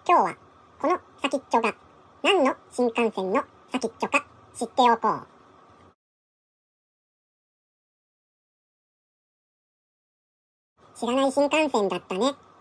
今日はこの先っちょが何の新幹線の先っちょか知っておこう。知らない新幹線だったね。